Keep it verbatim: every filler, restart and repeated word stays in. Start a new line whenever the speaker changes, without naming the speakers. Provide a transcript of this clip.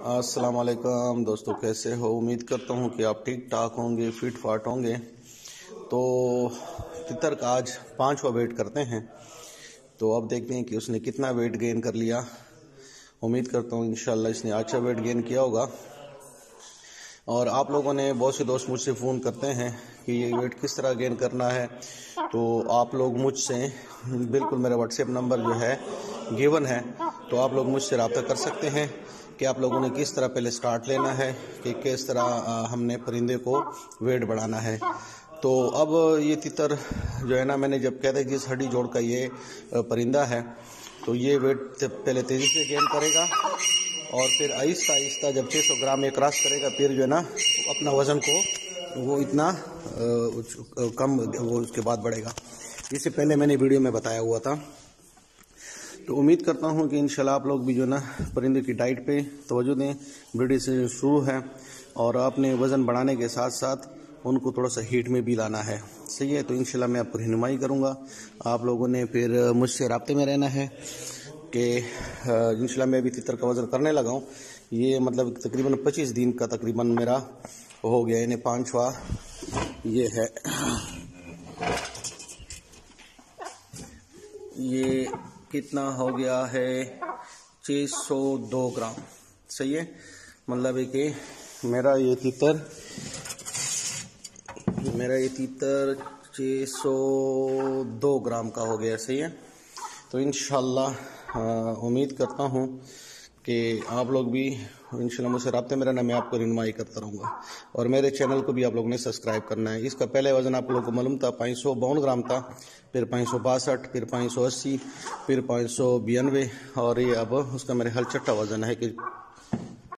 السلام علیکم دوستو، کیسے ہو؟ امید کرتا ہوں کہ آپ ٹھیک ٹھاک ہوں گے، فٹ فاٹ ہوں گے۔ تو تتر کا آج پانچواں ویٹ کرتے ہیں، تو اب دیکھتے ہیں کہ اس نے کتنا ویٹ گین کر لیا۔ امید کرتا ہوں انشاءاللہ اس نے اچھا ویٹ گین کیا ہوگا۔ اور آپ لوگوں نے بہت سے دوست مجھ سے فون کرتے ہیں کہ یہ ویٹ کس طرح گین کرنا ہے، تو آپ لوگ مجھ سے بالکل میرا واٹس ایپ نمبر جو ہے گیون ہے، تو آپ لوگ مجھ سے رابطہ کر سکتے ہیں کہ آپ لوگوں نے کس طرح پہلے سٹارٹ لینا ہے، کہ کس طرح ہم نے پرندے کو ویٹ بڑھانا ہے۔ تو اب یہ تتر جو ہے نا، میں نے جب کہا تھا جس ہڈی جوڑ کا یہ پرندہ ہے، تو یہ ویٹ پہلے تیزی سے گین کرے گا اور پھر آہستہ آہستہ جب چھ سو گرام میں کراس کرے گا، پھر جو ہے نا اپنا وزن کو وہ اتنا کم وہ اس کے بعد بڑھے گا۔ اس سے پہلے میں نے ویڈیو میں بتایا ہوا تھا۔ تو امید کرتا ہوں کہ انشاءاللہ آپ لوگ بھی جو ہے نا پرندے کی ڈائٹ پہ توجہ دیں۔ ویڈیو سے شروع ہے اور آپ نے وزن بڑھانے کے ساتھ ساتھ ان کو تھوڑا سا ہیٹ میں بھی لانا ہے، صحیح ہے؟ تو انشاءاللہ میں آپ کو رہنمائی کروں گا۔ آپ لوگوں نے پھر مجھ سے رابطے میں رہنا ہے کہ انشاءاللہ میں بھی تتر کا وزن کرنے لگا ہوں۔ یہ مطلب تقریباً پچیس دن کا تقریباً میرا ہو گیا، یعنی پانچواں یہ ہے۔ یہ کتنا ہو گیا ہے؟ چھ سو دو گرام، صحیح ہے؟ مطلب ہے کہ میرا یہ تتر میرا یہ تتر چھ سو دو گرام کا ہو گیا، صحیح ہے؟ تو انشاءاللہ امید کرتا ہوں کہ آپ لوگ بھی انشاءاللہ مجھ سے رابطے میں رہنا، میں آپ کو رہنمائی کرتا رہوں گا۔ اور میرے چینل کو بھی آپ لوگوں نے سبسکرائب کرنا ہے۔ اس کا پہلے وزن آپ لوگوں کو معلوم تھا، پانچ سو باون گرام تھا، پھر پانچ سو باسٹھ، پھر پانچ سو اسی، پھر پانچ سو بانوے، اور یہ اب اس کا میرے حال چھٹا وزن ہے کہ